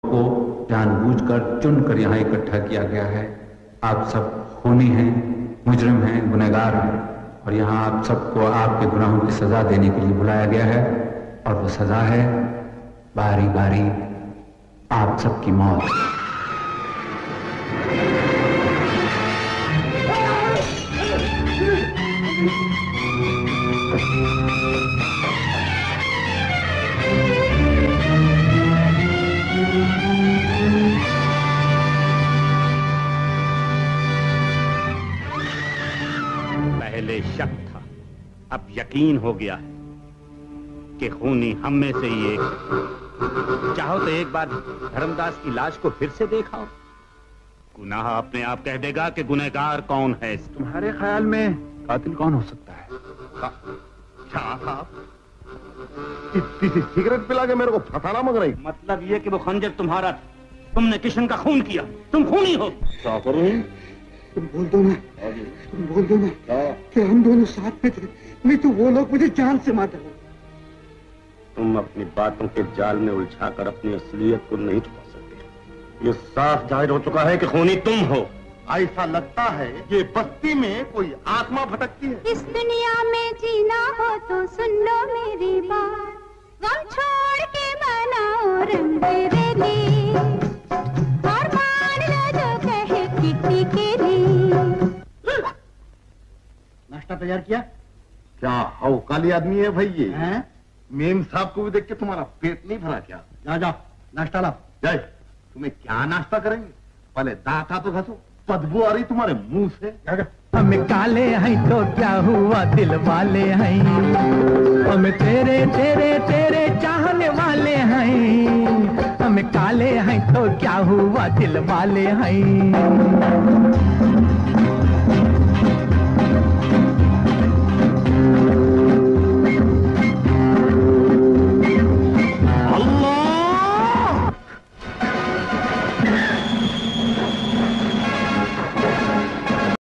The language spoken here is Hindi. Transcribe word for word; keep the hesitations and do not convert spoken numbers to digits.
को जानबूझकर चुनकर यहाँ इकट्ठा किया गया है। आप सब खूनी हैं, मुजरिम हैं, गुनहगार हैं और यहाँ आप सबको आपके गुनाहों की सजा देने के लिए बुलाया गया है और वो सजा है बारी बारी आप सबकी मौत। पहले शक था, अब यकीन हो गया है कि खूनी हम में से ही एक है। चाहो तो एक बार धर्मदास की लाश को फिर से देखा हो, गुनाह अपने आप कह देगा कि गुनहगार कौन है। तुम्हारे ख्याल में कातिल कौन हो सकता है? क्या साहब, इतनी सी सिगरेट पिला के मेरे को फसाना मंग रही? मतलब ये कि वो खंजर तुम्हारा था, तुमने किशन का खून किया, तुम खूनी हो। क्या करूं? तुम बोल दो ना, तुम बोल दो ना कि हम दोनों साथ में थे, नहीं तो वो लोग मुझे जान से मार डालेंगे। तुम अपनी बातों के जाल में उलझाकर अपनी असलियत को नहीं छुपा सकते। ये साफ जाहिर हो चुका है कि खूनी तुम हो। ऐसा लगता है ये बस्ती में कोई आत्मा भटकती है। इस दुनिया में जीना हो तो सुन लो मेरी बात, गम छोड़ के मनाओ रंग बेरंगी और मान लो जो कहे किट्टी केली। नाश्ता तैयार किया? क्या हाउ काली आदमी है भाई ये? है? मेम साहब को भी देख के तुम्हारा पेट नहीं भरा क्या? जा जा नाश्ता ला। जाए, तुम्हें क्या नाश्ता करेंगे? पहले दांत तो घसो, बदबू आ रही तुम्हारे मुंह से। हम काले हैं तो क्या हुआ दिल वाले हैं, हम तेरे तेरे तेरे चाहने वाले हैं, हम काले हैं तो क्या हुआ दिल वाले हैं।